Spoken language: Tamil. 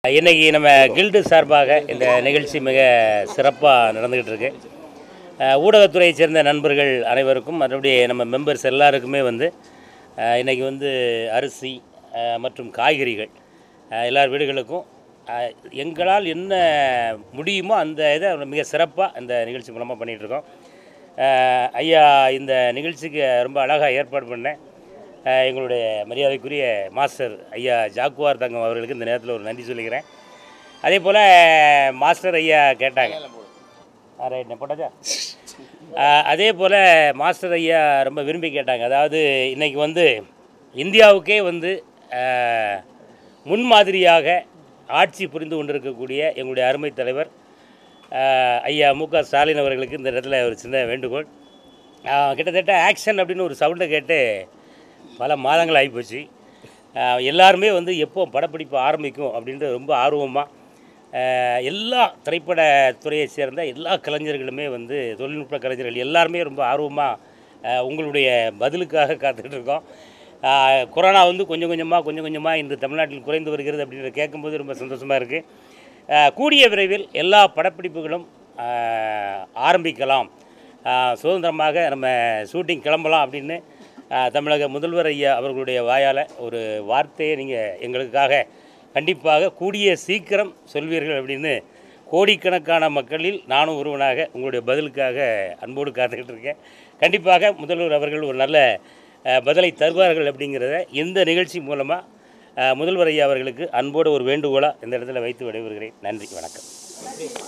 இன்றைக்கி நம்ம கில்டு சார்பாக இந்த நிகழ்ச்சி மிக சிறப்பாக நடந்துக்கிட்டு இருக்கு. ஊடகத்துறையை சேர்ந்த நண்பர்கள் அனைவருக்கும் மறுபடியும் நம்ம மெம்பர்ஸ் எல்லாருக்குமே இன்றைக்கி அரிசி மற்றும் காய்கறிகள் எல்லார் வீடுகளுக்கும் எங்களால் என்ன முடியுமோ அந்த இதை மிக சிறப்பாக இந்த நிகழ்ச்சி மூலமாக பண்ணிகிட்ருக்கோம். ஐயா இந்த நிகழ்ச்சிக்கு ரொம்ப அழகாக ஏற்பாடு பண்ணேன். எங்களுடைய மரியாதைக்குரிய மாஸ்டர் ஐயா ஜாக்குவார் தங்கம் அவர்களுக்கு இந்த நேரத்தில் ஒரு நன்றி சொல்லிக்கிறேன். அதே போல் மாஸ்டர் ஐயா கேட்டாங்க, ரைட் போட்டாச்சா? அதே போல் மாஸ்டர் ஐயா ரொம்ப விரும்பி கேட்டாங்க. அதாவது இன்றைக்கி இந்தியாவுக்கே முன்மாதிரியாக ஆட்சி புரிந்து கொண்டிருக்கக்கூடிய எங்களுடைய அருமை தலைவர் ஐயா AMMK ஸ்டாலின் அவர்களுக்கு இந்த இடத்துல ஒரு சின்ன வேண்டுகோள். கிட்டத்தட்ட ஆக்ஷன் அப்படின்னு ஒரு சவுண்டை கேட்டு பல மாதங்கள் ஆகிப்போச்சு. எல்லாருமே எப்போ படப்பிடிப்பு ஆரம்பிக்கும் அப்படின்ட்டு ரொம்ப ஆர்வமாக எல்லா திரைப்படத்துறையை சேர்ந்த எல்லா கலைஞர்களுமே தொழில்நுட்ப கலைஞர்கள் எல்லாருமே ரொம்ப ஆர்வமாக உங்களுடைய பதிலுக்காக காத்துக்கிட்டு இருக்கோம். கொரோனா கொஞ்சம் கொஞ்சமாக இந்த தமிழ்நாட்டில் குறைந்து வருகிறது அப்படின்ற கேட்கும்போது ரொம்ப சந்தோஷமாக இருக்குது. கூடிய விரைவில் எல்லா படப்பிடிப்புகளும் ஆரம்பிக்கலாம், சுதந்திரமாக நம்ம ஷூட்டிங் கிளம்பலாம் அப்படின்னு தமிழக முதல்வர் ஐயா அவர்களுடைய வாயால் ஒரு வார்த்தையை நீங்கள் எங்களுக்காக கண்டிப்பாக கூடிய சீக்கிரம் சொல்வீர்கள் அப்படின்னு கோடிக்கணக்கான மக்களில் நானும் ஒருவனாக உங்களுடைய பதிலுக்காக அன்போடு காத்துக்கிட்டு இருக்கேன். கண்டிப்பாக முதல்வர் அவர்கள் ஒரு நல்ல பதிலை தருவார்கள் அப்படிங்கிறத இந்த நிகழ்ச்சி மூலமாக முதல்வர் ஐயா அவர்களுக்கு அன்போடு ஒரு வேண்டுகோளாக இந்த இடத்துல வைத்து விடைபெறுகிறேன். நன்றி, வணக்கம்.